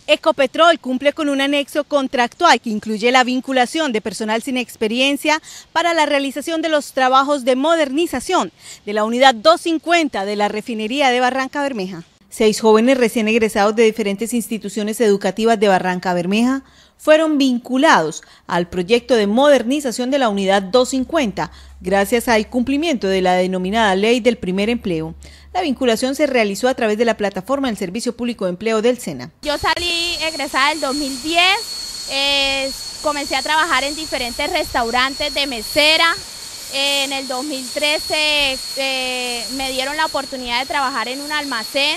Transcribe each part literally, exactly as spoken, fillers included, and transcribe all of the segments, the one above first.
Ecopetrol cumple con un anexo contractual que incluye la vinculación de personal sin experiencia para la realización de los trabajos de modernización de la unidad doscientos cincuenta de la refinería de Barrancabermeja. Seis jóvenes recién egresados de diferentes instituciones educativas de Barrancabermeja fueron vinculados al proyecto de modernización de la unidad doscientos cincuenta gracias al cumplimiento de la denominada Ley del Primer Empleo. La vinculación se realizó a través de la plataforma del Servicio Público de Empleo del SENA. Yo salí egresada del dos mil diez, eh, comencé a trabajar en diferentes restaurantes de mesera. Eh, en el dos mil trece eh, me dieron la oportunidad de trabajar en un almacén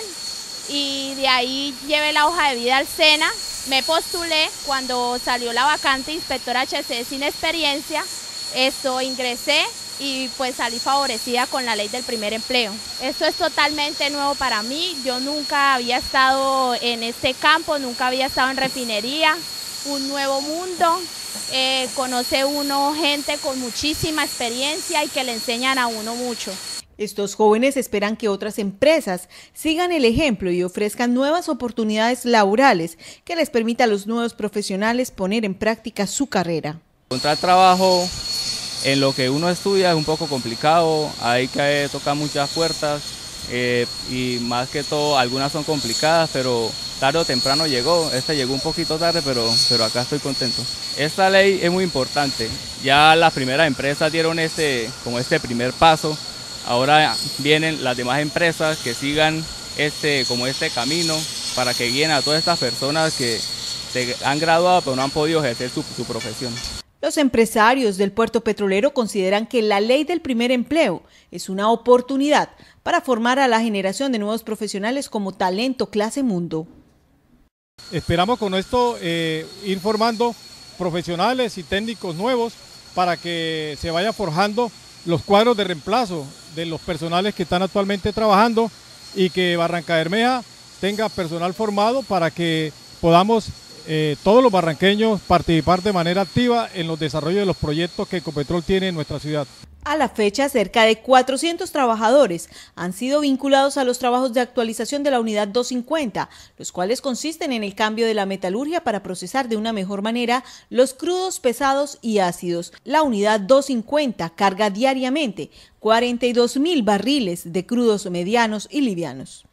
y de ahí llevé la hoja de vida al SENA. Me postulé cuando salió la vacante inspectora H C sin experiencia, esto ingresé y pues salí favorecida con la ley del primer empleo. Esto es totalmente nuevo para mí, yo nunca había estado en este campo, nunca había estado en refinería, un nuevo mundo, eh, conoce uno gente con muchísima experiencia y que le enseñan a uno mucho. Estos jóvenes esperan que otras empresas sigan el ejemplo y ofrezcan nuevas oportunidades laborales que les permita a los nuevos profesionales poner en práctica su carrera. Encontrar trabajo en lo que uno estudia es un poco complicado, hay que tocar muchas puertas eh, y más que todo algunas son complicadas, pero tarde o temprano llegó. Esta llegó un poquito tarde, pero, pero acá estoy contento. Esta ley es muy importante, ya las primeras empresas dieron este, como este primer paso. Ahora vienen las demás empresas que sigan este, como este camino para que guíen a todas estas personas que se han graduado pero no han podido ejercer su, su profesión. Los empresarios del puerto petrolero consideran que la ley del primer empleo es una oportunidad para formar a la generación de nuevos profesionales como talento clase mundo. Esperamos con esto eh, ir formando profesionales y técnicos nuevos para que se vaya forjando los cuadros de reemplazo de los personales que están actualmente trabajando y que Barrancabermeja tenga personal formado para que podamos eh, todos los barranqueños participar de manera activa en los desarrollos de los proyectos que Ecopetrol tiene en nuestra ciudad. A la fecha, cerca de cuatrocientos trabajadores han sido vinculados a los trabajos de actualización de la unidad doscientos cincuenta, los cuales consisten en el cambio de la metalurgia para procesar de una mejor manera los crudos pesados y ácidos. La unidad doscientos cincuenta carga diariamente cuarenta y dos mil barriles de crudos medianos y livianos.